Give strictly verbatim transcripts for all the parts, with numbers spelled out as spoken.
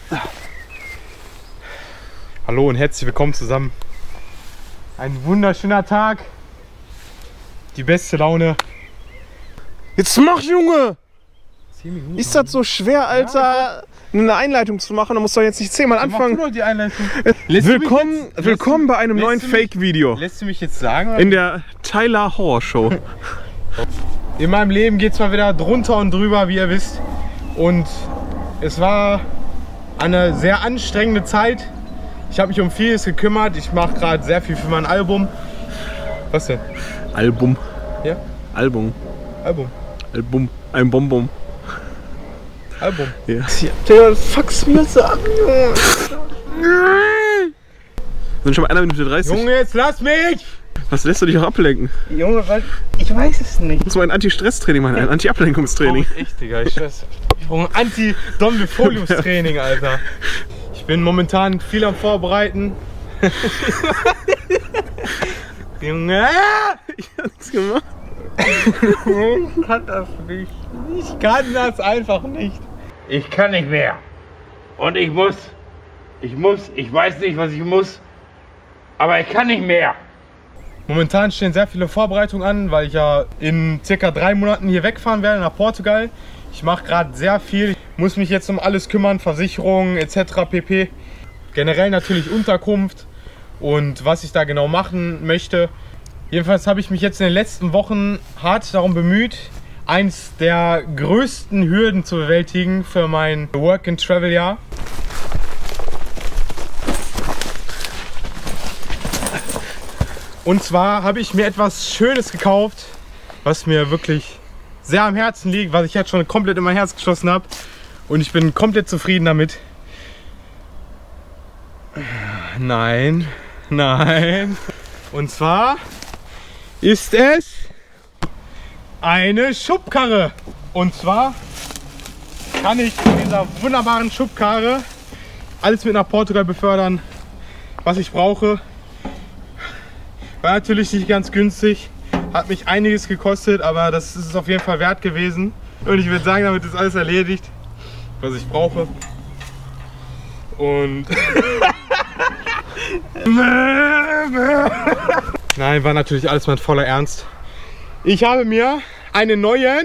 Hallo und herzlich willkommen zusammen. Ein wunderschöner Tag. Die beste Laune. Jetzt mach, Junge! Ist das so schwer, Alter, eine Einleitung zu machen? Da musst du jetzt nicht zehnmal anfangen. Mach du doch die Einleitung. Willkommen, jetzt, willkommen du, bei einem neuen Fake-Video. Lässt du mich jetzt sagen? Oder? In der Tyler Horror Show. In meinem Leben geht es mal wieder drunter und drüber, wie ihr wisst. Und es war eine sehr anstrengende Zeit. Ich habe mich um vieles gekümmert. Ich mache gerade sehr viel für mein Album. Was denn? Album. Ja? Album. Album. Album. Ein Bonbon. Album. Ja. Der fuckst mir so ab, Junge. Sind schon bei einer Minute dreißig. Junge, jetzt lass mich! Was lässt du dich auch ablenken? Junge, weil ich weiß es nicht. So ein Anti-Stress-Training, Mann. Ein Anti-Ablenkungstraining. Oh, echt, Digga. Ich weiß. Ein Anti-Domifolius-Training, Alter. Ich bin momentan viel am Vorbereiten. Junge! Ich hab's gemacht. Ich kann das nicht. Ich kann das einfach nicht. Ich kann nicht mehr. Und ich muss. Ich muss. Ich weiß nicht, was ich muss. Aber ich kann nicht mehr. Momentan stehen sehr viele Vorbereitungen an, weil ich ja in circa drei Monaten hier wegfahren werde nach Portugal. Ich mache gerade sehr viel. Ich muss mich jetzt um alles kümmern, Versicherungen et cetera pp. Generell natürlich Unterkunft und was ich da genau machen möchte. Jedenfalls habe ich mich jetzt in den letzten Wochen hart darum bemüht, eins der größten Hürden zu bewältigen für mein Work-and-Travel-Jahr. Und zwar habe ich mir etwas Schönes gekauft, was mir wirklich sehr am Herzen liegt, was ich jetzt schon komplett in mein Herz geschlossen habe. Und ich bin komplett zufrieden damit. Nein, nein. Und zwar ist es eine Schubkarre. Und zwar kann ich mit dieser wunderbaren Schubkarre alles mit nach Portugal befördern, was ich brauche. War natürlich nicht ganz günstig, hat mich einiges gekostet, aber das ist es auf jeden Fall wert gewesen. Und ich würde sagen, damit ist alles erledigt, was ich brauche. Und nein, war natürlich alles mit voller Ernst. Ich habe mir einen neuen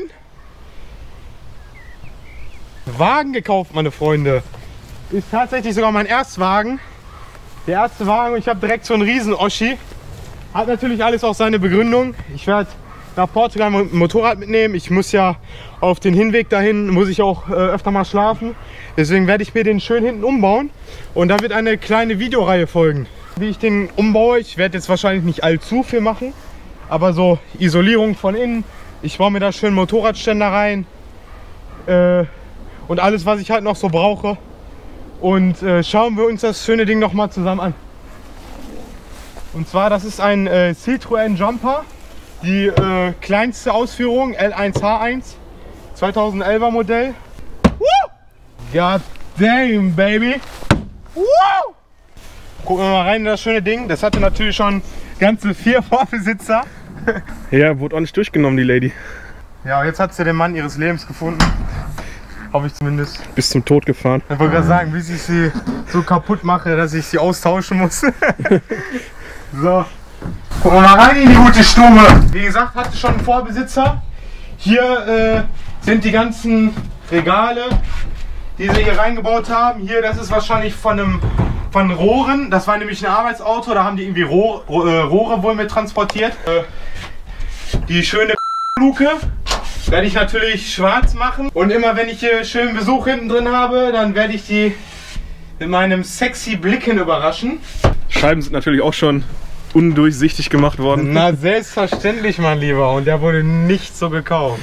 Wagen gekauft, meine Freunde. Ist tatsächlich sogar mein Erstwagen. Der erste Wagen und ich habe direkt so einen Riesen-Oschi. Hat natürlich alles auch seine Begründung. Ich werde nach Portugal ein Motorrad mitnehmen. Ich muss ja auf den Hinweg dahin, muss ich auch äh, öfter mal schlafen. Deswegen werde ich mir den schön hinten umbauen. Und da wird eine kleine Videoreihe folgen, wie ich den umbaue. Ich werde jetzt wahrscheinlich nicht allzu viel machen, aber so Isolierung von innen. Ich baue mir da schön Motorradständer rein. Äh, und alles, was ich halt noch so brauche. Und äh, schauen wir uns das schöne Ding noch mal zusammen an. Und zwar, das ist ein äh, Citroën Jumper, die äh, kleinste Ausführung, L eins H eins, zweitausendelfer Modell. Woo! God damn, baby! Woo! Gucken wir mal rein in das schöne Ding. Das hatte natürlich schon ganze vier Vorbesitzer. Ja, wurde auch nicht durchgenommen, die Lady. Ja, jetzt hat sie den Mann ihres Lebens gefunden. Hoffe ich zumindest. Bis zum Tod gefahren. Ich wollte gerade sagen, bis ich sie so kaputt mache, dass ich sie austauschen muss. So, gucken wir mal rein in die gute Stube. Wie gesagt, hatte schon einen Vorbesitzer. Hier äh, sind die ganzen Regale, die sie hier reingebaut haben. Hier, das ist wahrscheinlich von einem von Rohren. Das war nämlich ein Arbeitsauto, da haben die irgendwie Rohr, äh, Rohre wohl mit transportiert. Äh, die schöne Luke werde ich natürlich schwarz machen. Und immer wenn ich hier schön Besuch hinten drin habe, dann werde ich die mit meinem sexy Blicken überraschen. Scheiben sind natürlich auch schon undurchsichtig gemacht worden. Na, selbstverständlich, mein Lieber. Und der wurde nicht so gekauft.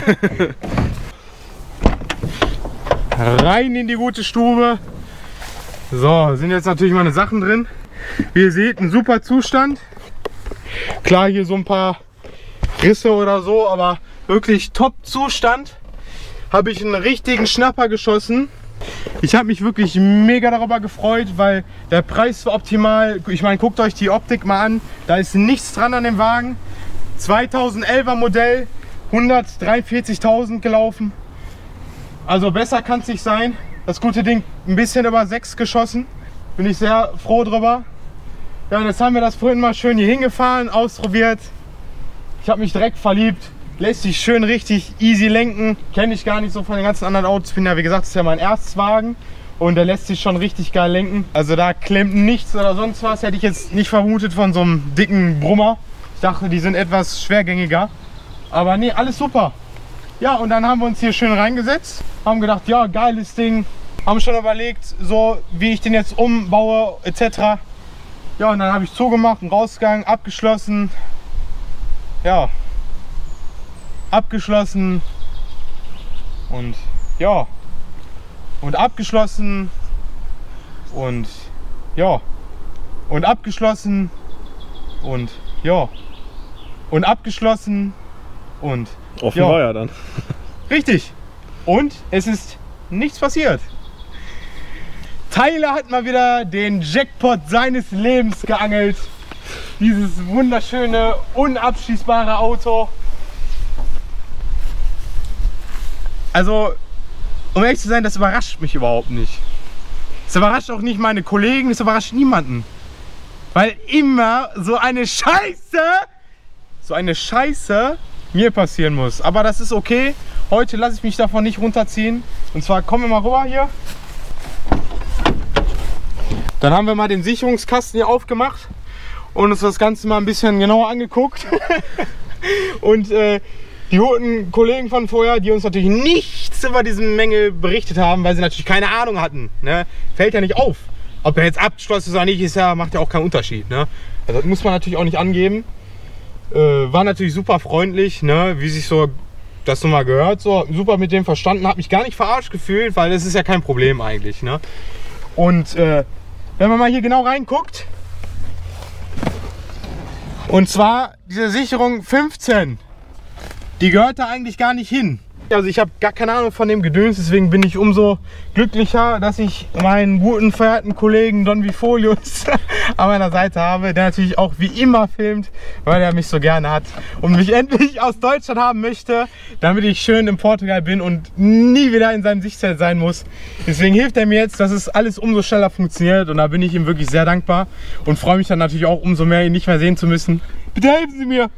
Rein in die gute Stube. So, sind jetzt natürlich meine Sachen drin. Wie ihr seht, ein super Zustand. Klar, hier so ein paar Risse oder so, aber wirklich top Zustand. Habe ich einen richtigen Schnapper geschossen. Ich habe mich wirklich mega darüber gefreut, weil der Preis war optimal. Ich meine, guckt euch die Optik mal an. Da ist nichts dran an dem Wagen. zweitausendelfer Modell, hundertdreiundvierzigtausend gelaufen. Also besser kann es nicht sein. das gute Ding ein bisschen über sechs geschossen. Bin ich sehr froh drüber. Ja, und jetzt haben wir das vorhin mal schön hier hingefahren, ausprobiert. Ich habe mich direkt verliebt. Lässt sich schön richtig easy lenken. Kenne ich gar nicht so von den ganzen anderen Autos. Bin ja, wie gesagt, das ist ja mein Erstwagen. Und der lässt sich schon richtig geil lenken. Also da klemmt nichts oder sonst was. Hätte ich jetzt nicht vermutet von so einem dicken Brummer. Ich dachte, die sind etwas schwergängiger. Aber nee, alles super. Ja, und dann haben wir uns hier schön reingesetzt. Haben gedacht, ja, geiles Ding. Haben schon überlegt, so wie ich den jetzt umbaue, et cetera. Ja, und dann habe ich zugemacht und rausgegangen, abgeschlossen. Ja. Abgeschlossen. Und ja. Und abgeschlossen. Und ja. Und abgeschlossen. Und ja. Und abgeschlossen. Und offen war ja dann. Richtig. Und es ist nichts passiert. Tyler hat mal wieder den Jackpot seines Lebens geangelt. Dieses wunderschöne, unabschließbare Auto. Also, um ehrlich zu sein, das überrascht mich überhaupt nicht. Es überrascht auch nicht meine Kollegen, es überrascht niemanden. Weil immer so eine Scheiße, so eine Scheiße mir passieren muss. Aber das ist okay. Heute lasse ich mich davon nicht runterziehen. Und zwar kommen wir mal rüber hier. Dann haben wir mal den Sicherungskasten hier aufgemacht und uns das Ganze mal ein bisschen genauer angeguckt. Und äh, die guten Kollegen von vorher, die uns natürlich nichts über diese Mängel berichtet haben, weil sie natürlich keine Ahnung hatten. Ne? Fällt ja nicht auf. Ob er jetzt abgeschlossen ist oder nicht, ist ja, macht ja auch keinen Unterschied. Ne? Also das muss man natürlich auch nicht angeben. Äh, war natürlich super freundlich, ne? Wie sich so das nun mal gehört. So, super mit dem verstanden, habe mich gar nicht verarscht gefühlt, weil das ist ja kein Problem eigentlich. Ne? Und äh, wenn man mal hier genau reinguckt, und zwar diese Sicherung fünfzehn, die gehört da eigentlich gar nicht hin. Also ich habe gar keine Ahnung von dem Gedöns, deswegen bin ich umso glücklicher, dass ich meinen guten, verehrten Kollegen Don Vifolius an meiner Seite habe, der natürlich auch wie immer filmt, weil er mich so gerne hat und mich endlich aus Deutschland haben möchte, damit ich schön in Portugal bin und nie wieder in seinem Sichtfeld sein muss. Deswegen hilft er mir jetzt, dass es alles umso schneller funktioniert und da bin ich ihm wirklich sehr dankbar und freue mich dann natürlich auch umso mehr, ihn nicht mehr sehen zu müssen. Bitte helfen Sie mir!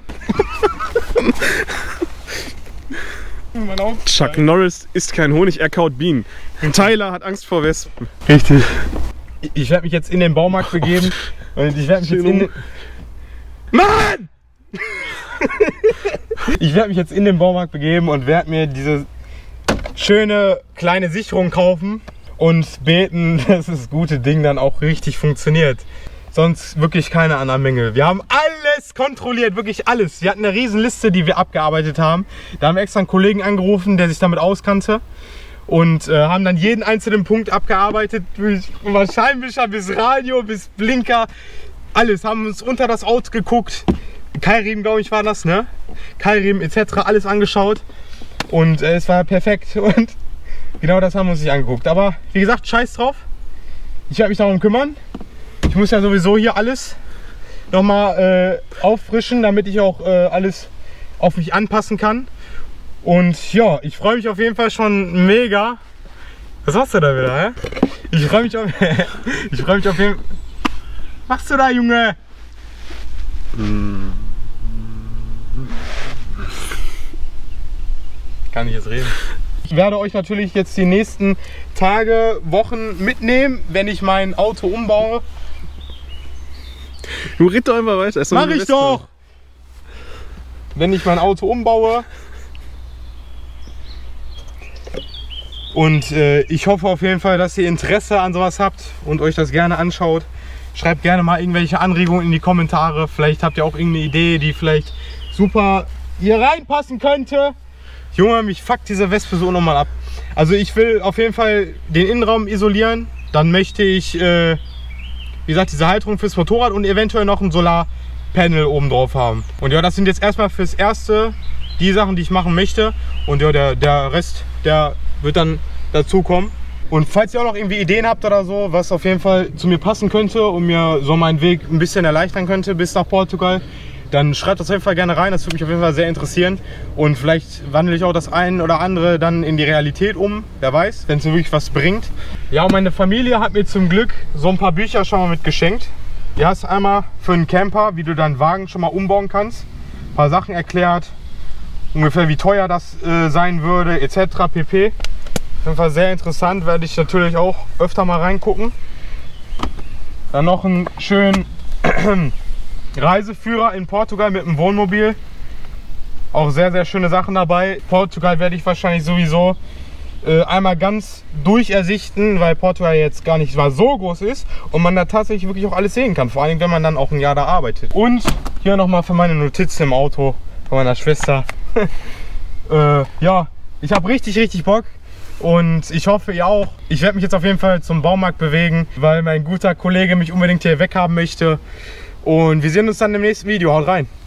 Chuck Norris isst kein Honig, er kaut Bienen. Tyler hat Angst vor Wespen. Richtig. Ich werde mich jetzt in den Baumarkt begeben und ich werde mich jetzt in den... Mann! Ich werde mich jetzt in den Baumarkt begeben und werde mir diese schöne kleine Sicherung kaufen und beten, dass das gute Ding dann auch richtig funktioniert. Sonst wirklich keine anderen Mängel. Wir haben alles kontrolliert, wirklich alles. Wir hatten eine riesen Liste, die wir abgearbeitet haben. Da haben wir extra einen Kollegen angerufen, der sich damit auskannte. Und äh, haben dann jeden einzelnen Punkt abgearbeitet. Von Scheinwischer bis Radio, bis Blinker. Alles. Haben uns unter das Auto geguckt. Keilriemen, glaube ich, war das, ne? Keilriemen et cetera. Alles angeschaut. Und äh, es war perfekt. Und genau das haben wir uns nicht angeguckt. Aber wie gesagt, scheiß drauf. Ich werde mich darum kümmern. Ich muss ja sowieso hier alles nochmal äh, auffrischen, damit ich auch äh, alles auf mich anpassen kann. Und ja, ich freue mich auf jeden Fall schon mega. Was machst du da wieder, hä? Ich freue mich auf ich freue mich auf jeden Fall. Was machst du da, Junge? Kann ich jetzt reden? Ich werde euch natürlich jetzt die nächsten Tage, Wochen mitnehmen, wenn ich mein Auto umbaue. Du red doch einfach weiter. Mach ich doch! Wenn ich mein Auto umbaue. Und äh, ich hoffe auf jeden Fall, dass ihr Interesse an sowas habt und euch das gerne anschaut. Schreibt gerne mal irgendwelche Anregungen in die Kommentare. Vielleicht habt ihr auch irgendeine Idee, die vielleicht super hier reinpassen könnte. Junge, mich fuckt diese Wespe so nochmal ab. Also ich will auf jeden Fall den Innenraum isolieren. Dann möchte ich, äh, wie gesagt, diese Halterung fürs Motorrad und eventuell noch ein Solarpanel oben drauf haben. Und ja, das sind jetzt erstmal fürs Erste die Sachen, die ich machen möchte. Und ja, der, der Rest, der wird dann dazu kommen. Und falls ihr auch noch irgendwie Ideen habt oder so, was auf jeden Fall zu mir passen könnte und mir so meinen Weg ein bisschen erleichtern könnte bis nach Portugal, dann schreibt das auf jeden Fall gerne rein. Das würde mich auf jeden Fall sehr interessieren. Und vielleicht wandle ich auch das ein oder andere dann in die Realität um. Wer weiß, wenn es mir wirklich was bringt. Ja, und meine Familie hat mir zum Glück so ein paar Bücher schon mal mitgeschenkt. Hier hast du einmal für einen Camper, wie du deinen Wagen schon mal umbauen kannst. Ein paar Sachen erklärt. Ungefähr wie teuer das äh, sein würde, et cetera pp. Auf jeden Fall sehr interessant, werde ich natürlich auch öfter mal reingucken. Dann noch einen schönen Reiseführer in Portugal mit einem Wohnmobil. Auch sehr, sehr schöne Sachen dabei. Portugal werde ich wahrscheinlich sowieso äh, einmal ganz durchersichten, weil Portugal jetzt gar nicht mal so groß ist und man da tatsächlich wirklich auch alles sehen kann. Vor allem, wenn man dann auch ein Jahr da arbeitet. Und hier nochmal für meine Notizen im Auto von meiner Schwester. äh, ja, ich habe richtig, richtig Bock. Und ich hoffe, ihr auch. Ich werde mich jetzt auf jeden Fall zum Baumarkt bewegen, weil mein guter Kollege mich unbedingt hier weghaben möchte. Und wir sehen uns dann im nächsten Video. Haut rein!